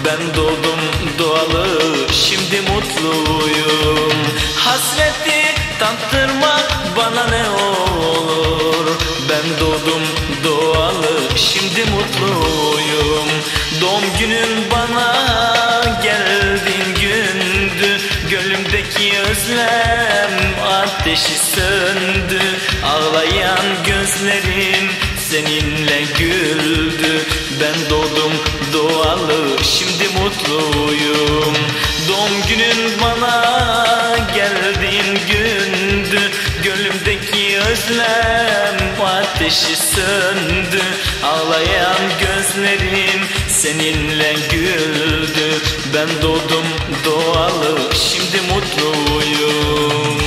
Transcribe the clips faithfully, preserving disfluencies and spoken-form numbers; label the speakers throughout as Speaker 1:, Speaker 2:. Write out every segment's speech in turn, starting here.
Speaker 1: Ben doğdum doğalı, şimdi mutluyum. Hasreti tattırmak bana ne olur. Ben doğdum doğalı, şimdi mutluyum. Doğum günün bana geldiğin gündü. Gönlümdeki özlem ateşi söndü. Ağlayan gözlerim seninle güldü. Ben doğdum doğalı, şimdi mutluyum. Doğum günün bana geldiğin gündü. Gönlümdeki özlem ateşi söndü. Ağlayan gözlerim seninle güldü. Ben doğdum doğalı, şimdi mutluyum.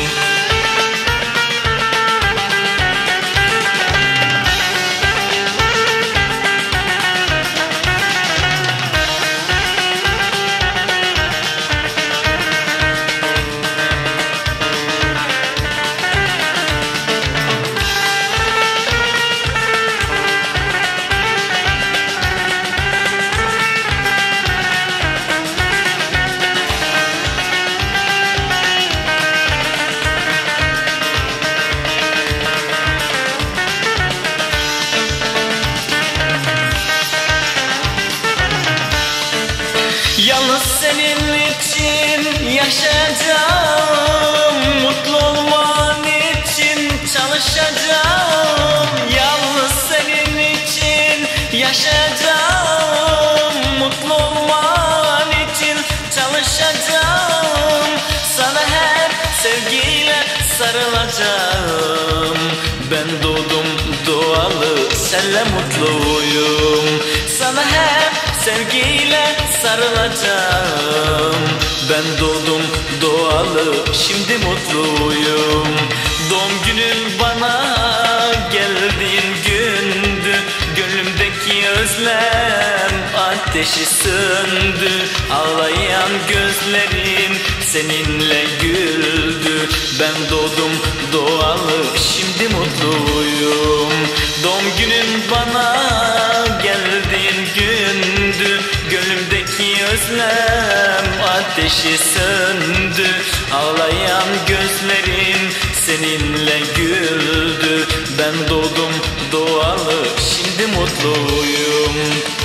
Speaker 1: Yalnız senin için yaşayacağım, mutlu olman için çalışacağım. Yalnız senin için yaşayacağım, mutlu olman için çalışacağım. Sana hep sevgiyle sarılacağım. Ben doğdum doğalı, senle mutluyum. Sana hep sevgiyle sarılacağım. Ben doğdum doğalı, şimdi mutluyum. Doğum günün bana geldiğin gündü. Gönlümdeki özlem ateşi söndü. Ağlayan gözlerim seninle güldü. Ben doğdum doğalı, şimdi mutluyum. Doğum günün bana geldiğin gündü. Gönlümdeki özlem ateşi söndü. Ağlayan gözlerim seninle güldü. Ben doğdum doğalı, şimdi mutluyum.